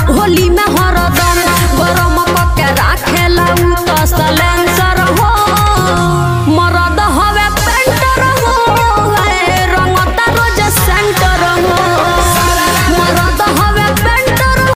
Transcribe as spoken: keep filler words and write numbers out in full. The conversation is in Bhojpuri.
होली में हरदम गरम पके राखेला उ तो सले